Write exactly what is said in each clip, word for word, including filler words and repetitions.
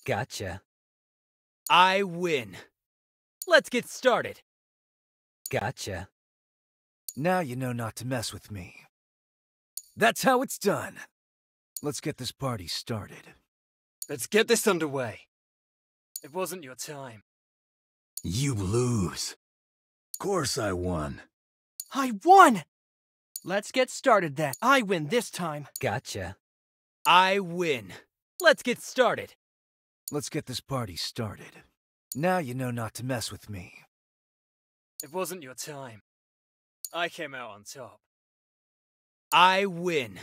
Gotcha. I win. Let's get started. Gotcha. Now you know not to mess with me. That's how it's done. Let's get this party started. Let's get this underway. It wasn't your time. You lose. Course I won. I won! Let's get started then. I win this time. Gotcha. I win. Let's get started. Let's get this party started. Now you know not to mess with me. It wasn't your time. I came out on top. I win.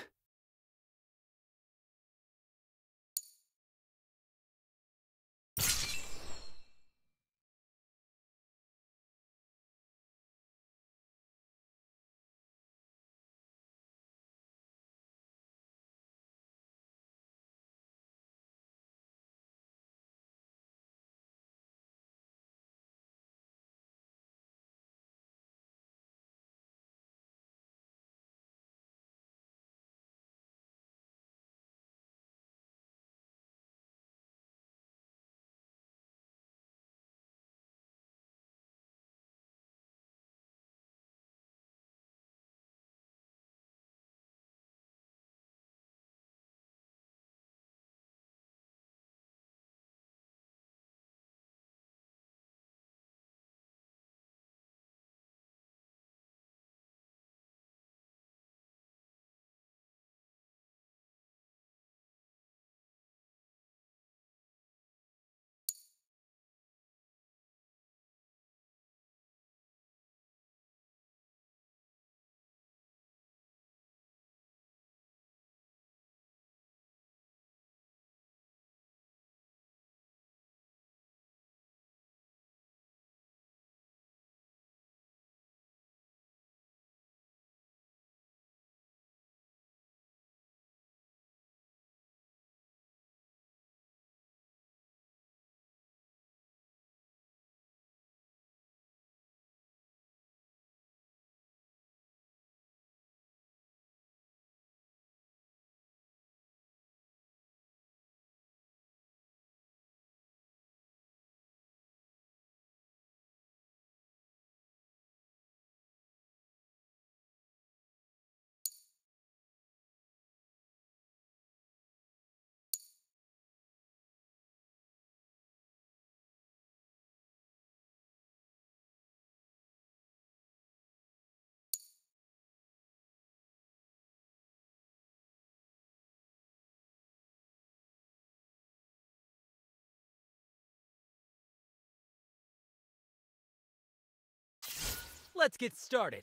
Let's get started.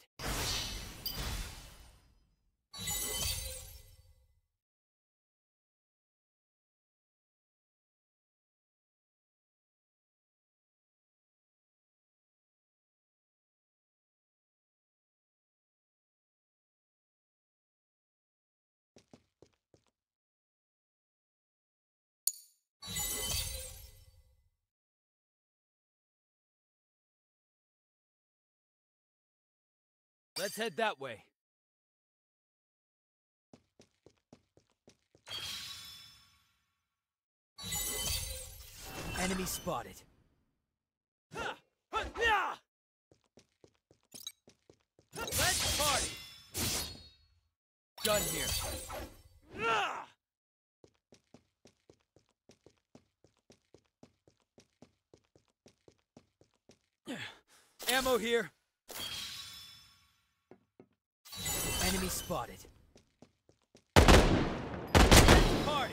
Let's head that way. Enemy spotted. Let's party! Gun here. Ammo here. Enemy spotted. Let's party!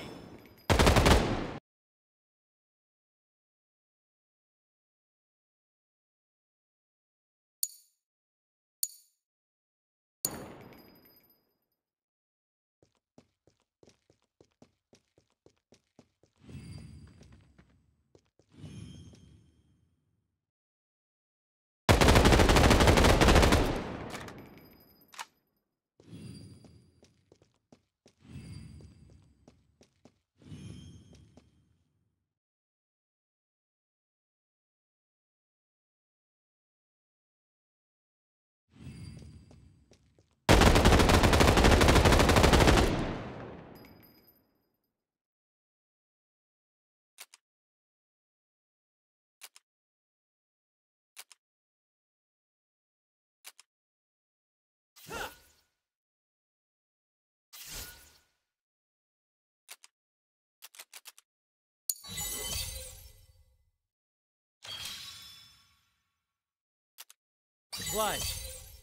supplies.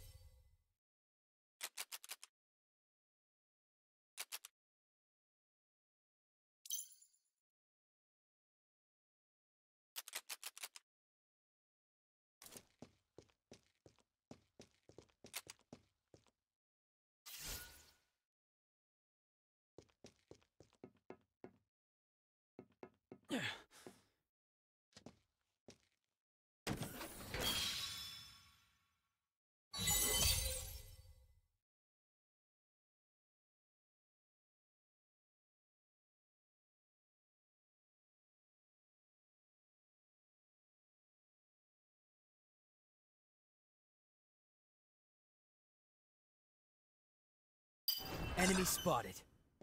Enemy spotted.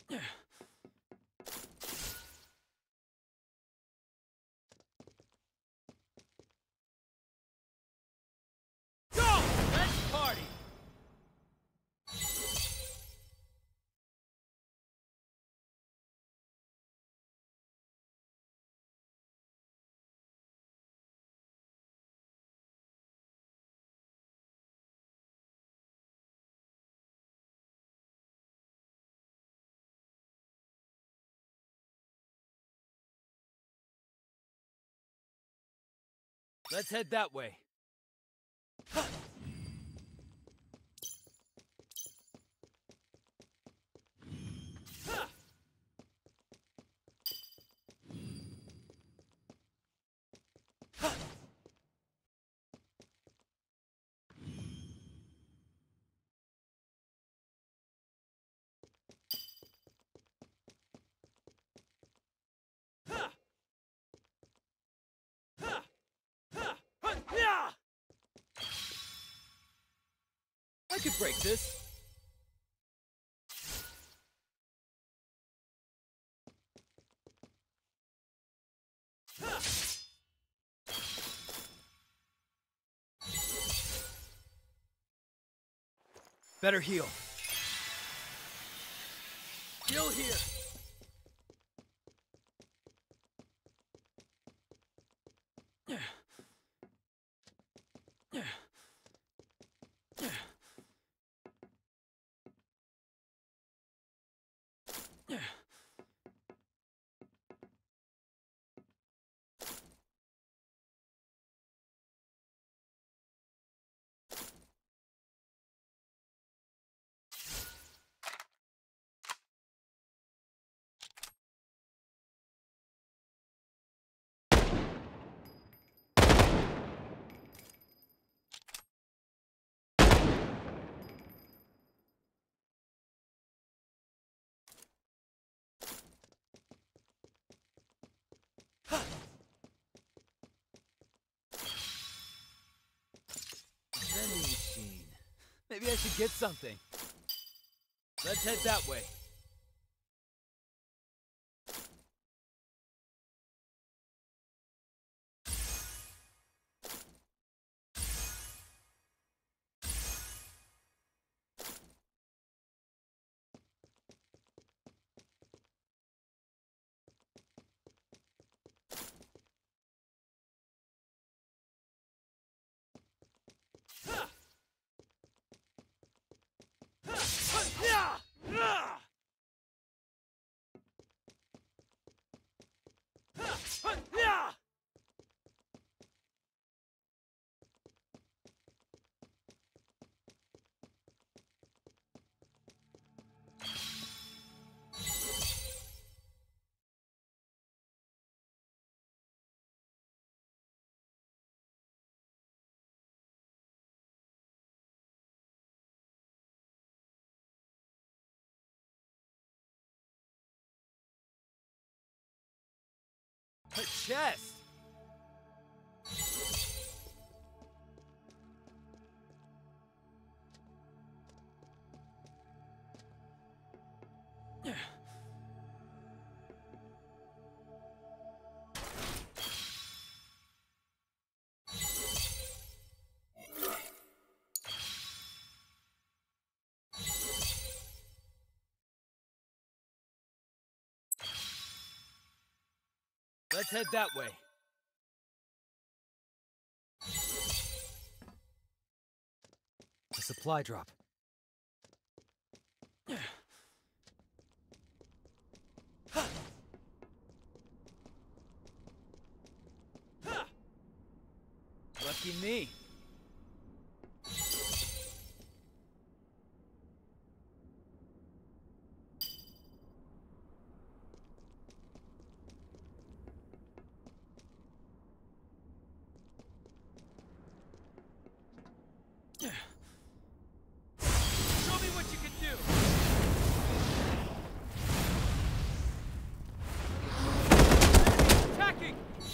Go! Let's party! Let's head that way. I could break this. Better heal. Heal here. Vending machine. Maybe I should get something. Let's head that way. A chest! Let's head that way. supply drop. Lucky me. Show me what you can do! Attacking!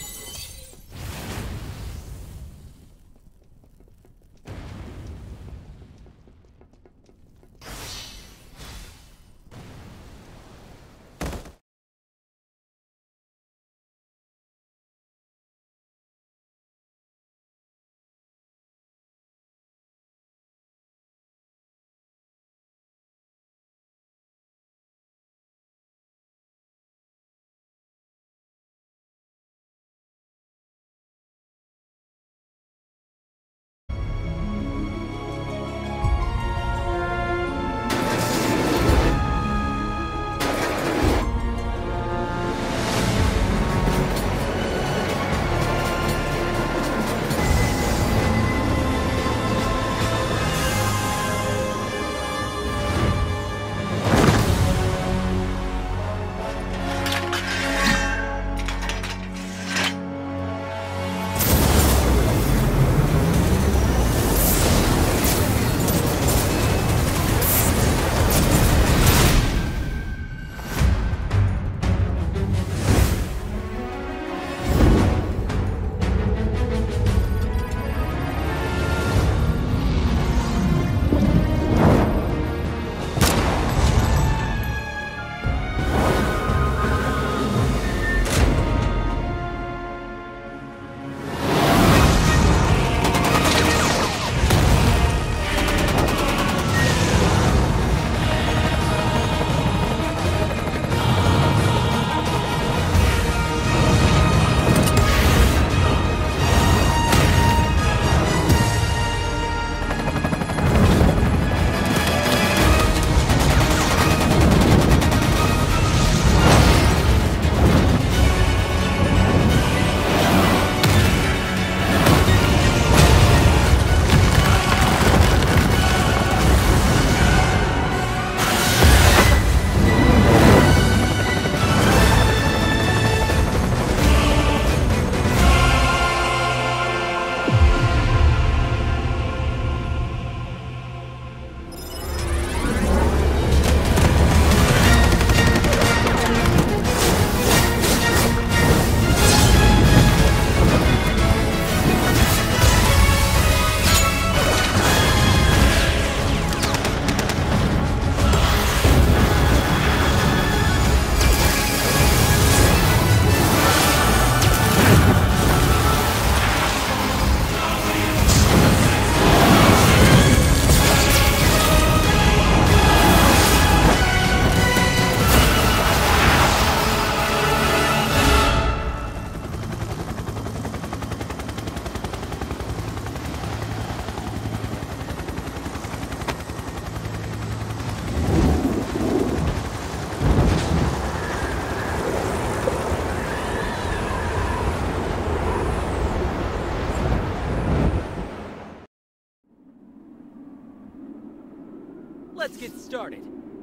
Let's get started.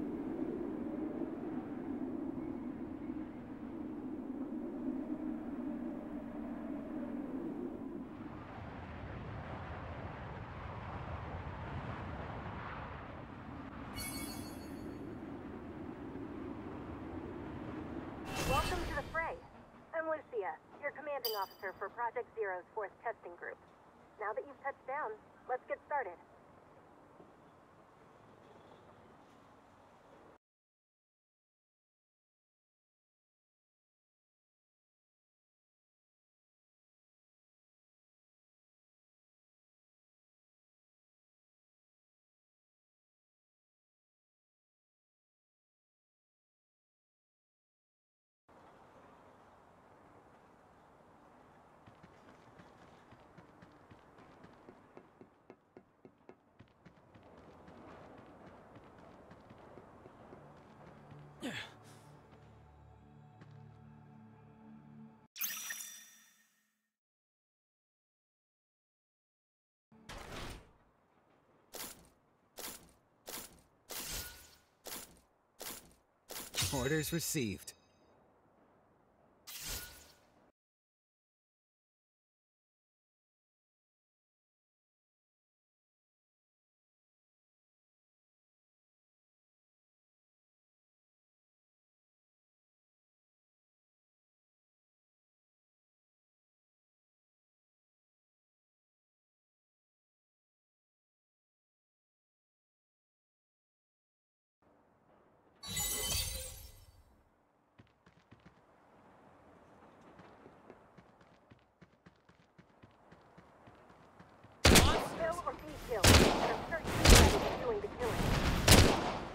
Welcome to the fray. I'm Lucia, your commanding officer for Project Zero's fourth testing group. Now that you've touched down, let's get started. Orders received. Kill or be killed, and I'm certain somebody is doing the killing.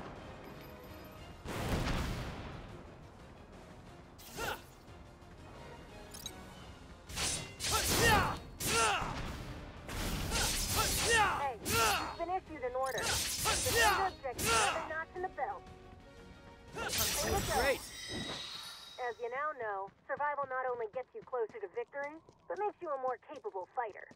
Hey, you've been issued an order. The data objective is a notch in the belt. Here you go. Great. As you now know, survival not only gets you closer to victory, but makes you a more capable fighter.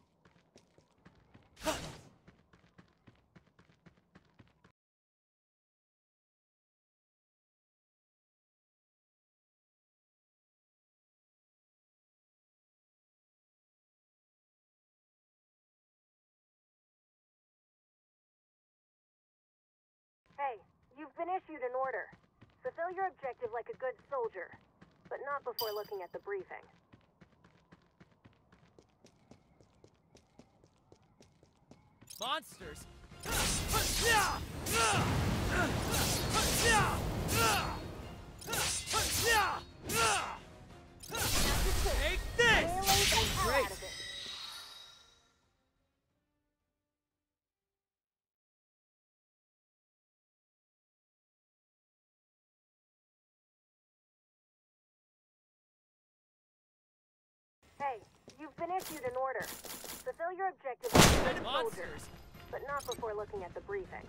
Hey, you've been issued an order. Fulfill your objective like a good soldier, but not before looking at the briefing. Monsters! Take this! Melee the hell Great. out of it. Hey, you've been issued an order. Fulfill your objective like a good soldier, Monsters! but not before looking at the briefing.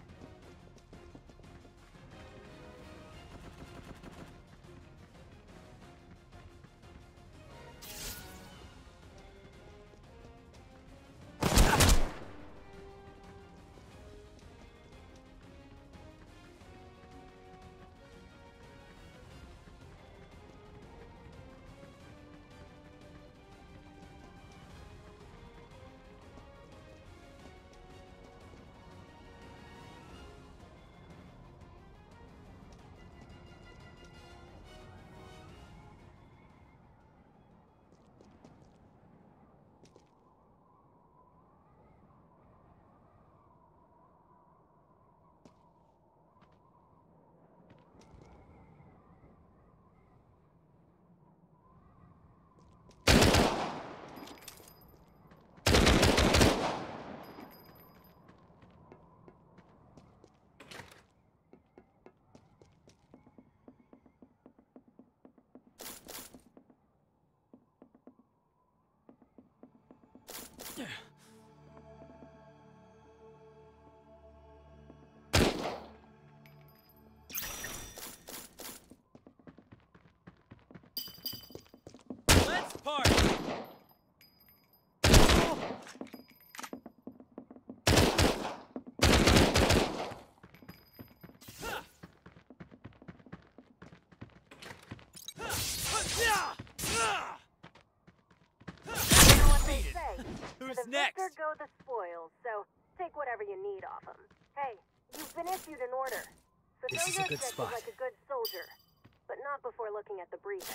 Let's party! You know what they say. Who's To the next? victor go the spoils, so take whatever you need off them. Hey, you've been issued an order. Fulfill This is your a good objective spot. like a good soldier, but not before looking at the briefing.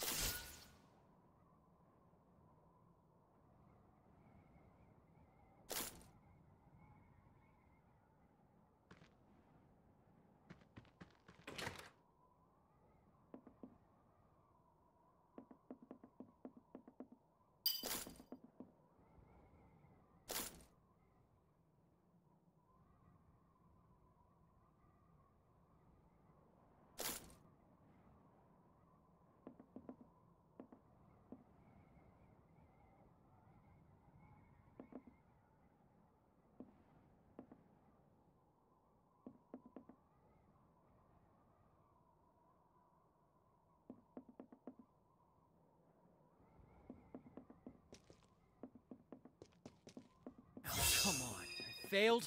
Come on, I failed?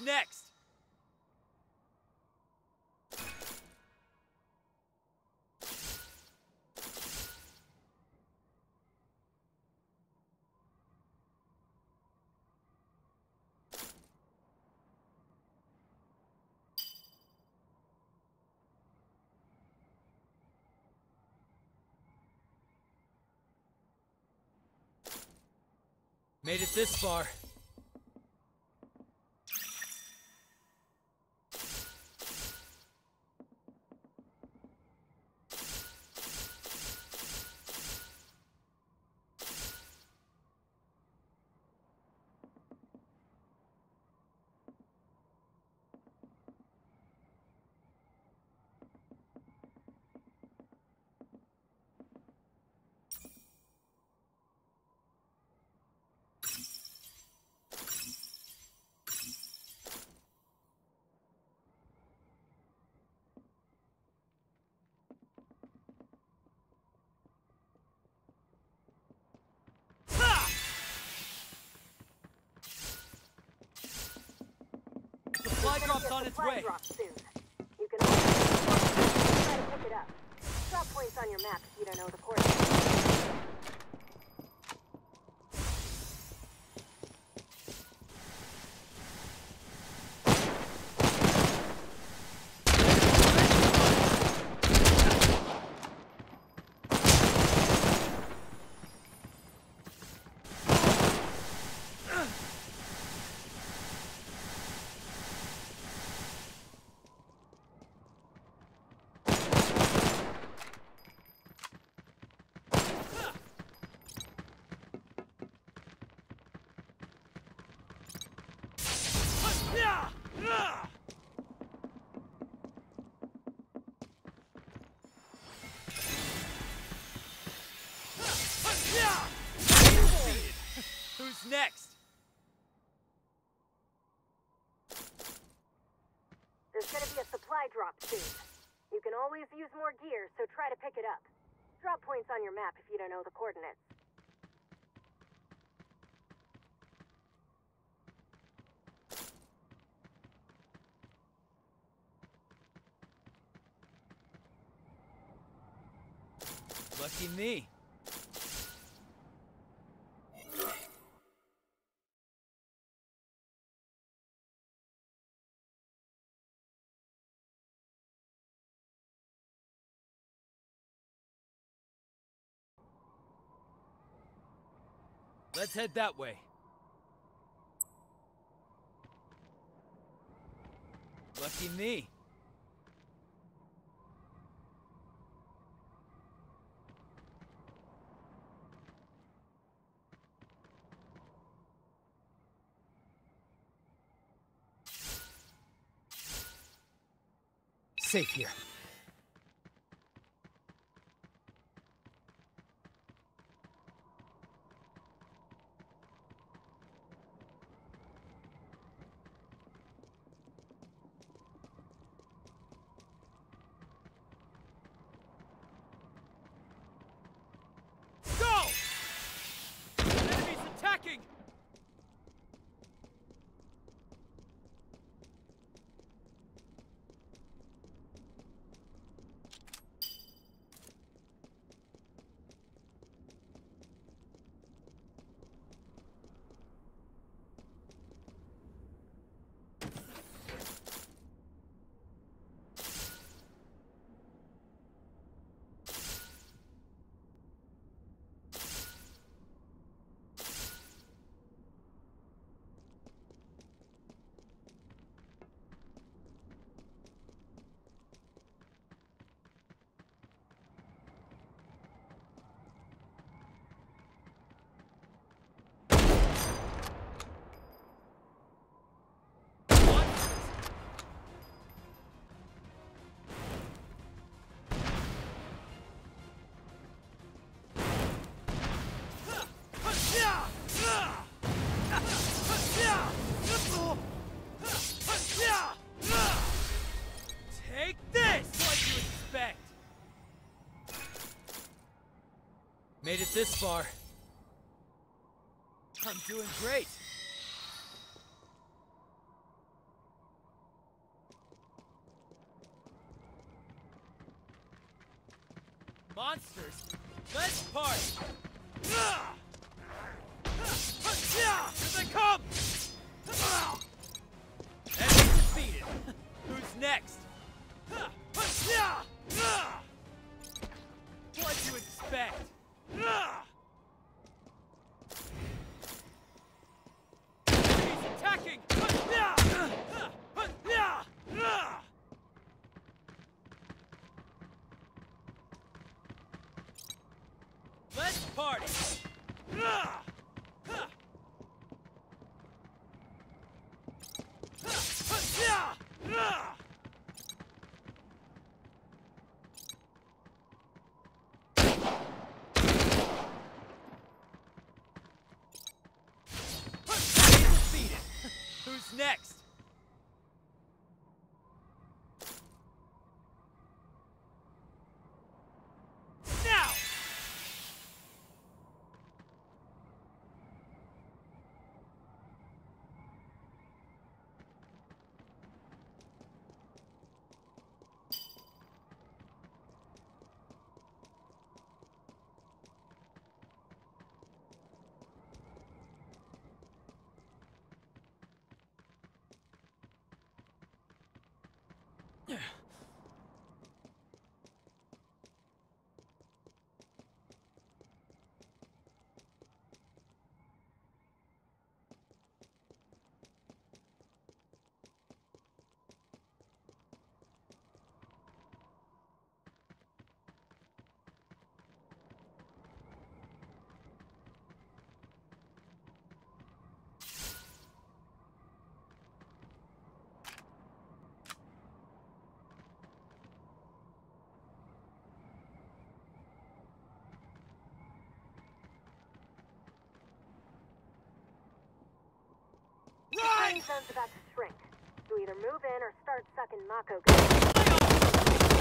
next? Made it this far. Supply drop's on its way. Drop soon. You can always try to pick it up. Drop points on your map if you don't know the coordinates. Who's next? There's gonna be a supply drop soon. You can always use more gear, so try to pick it up. Drop points on your map if you don't know the coordinates. Lucky me. Let's head that way. Lucky me. Safe here. Go! Enemies attacking! Take this! What do you expect? Made it this far. I'm doing great. Monsters, let's party! Here they come! Enemy defeated. Who's next? What'd you expect? Enemies attacking! Let's party! Defeated. Who's next? Now! The green zone's about to shrink. You either move in or start sucking Mako guns.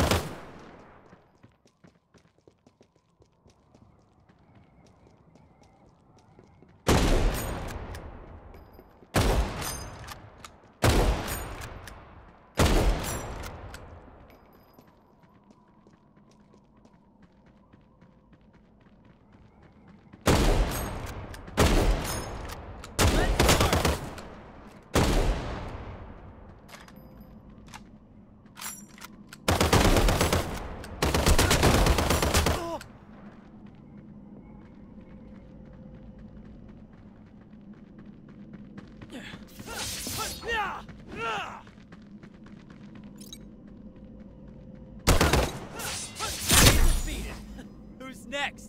Defeated. Who's next?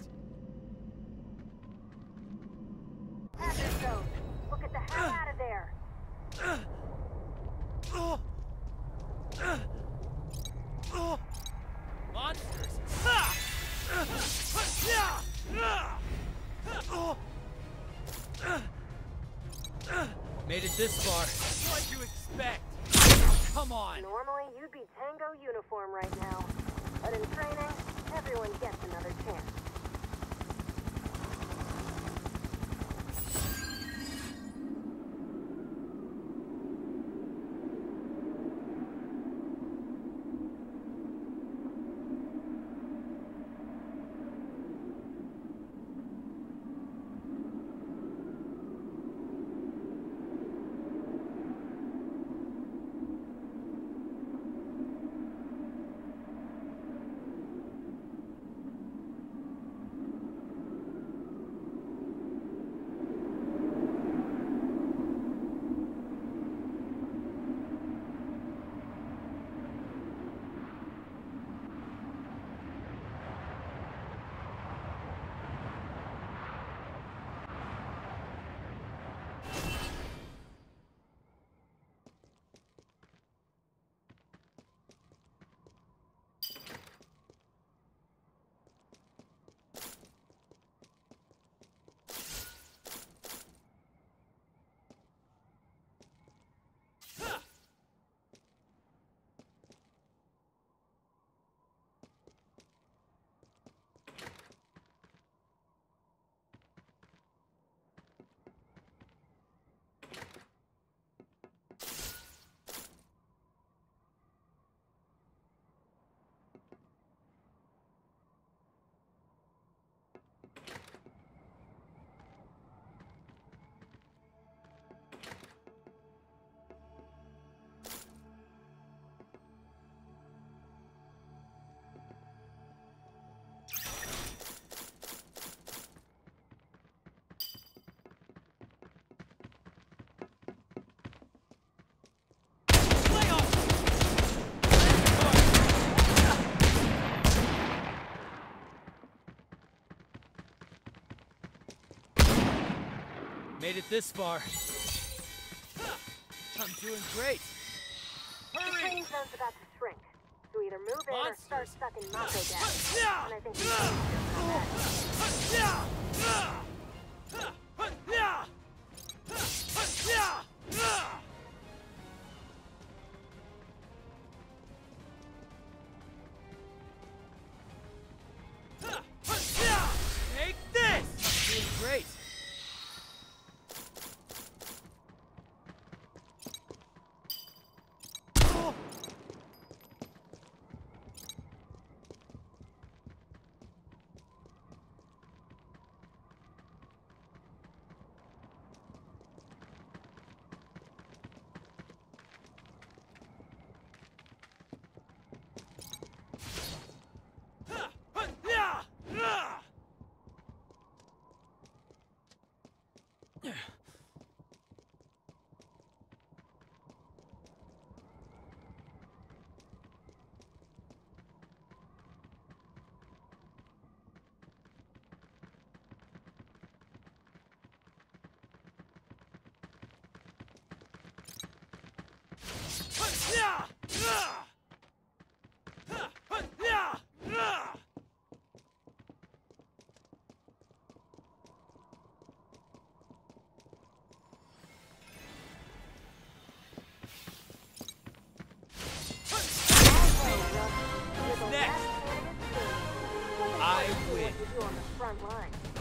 Hazard zone. We'll get the hell out of there. Monsters. Made it this far. What'd you expect? Come on. Normally, you'd be Tango uniform right now. But in training, everyone gets another chance. Made it this far. I'm doing great. The Hurry! training zone's about to shrink, so either move in or Monsters. start sucking Mako gas. And I think we can do Take this! Doing great. You're the Next. last candidate standing. I Let's see win. what you do on the front line.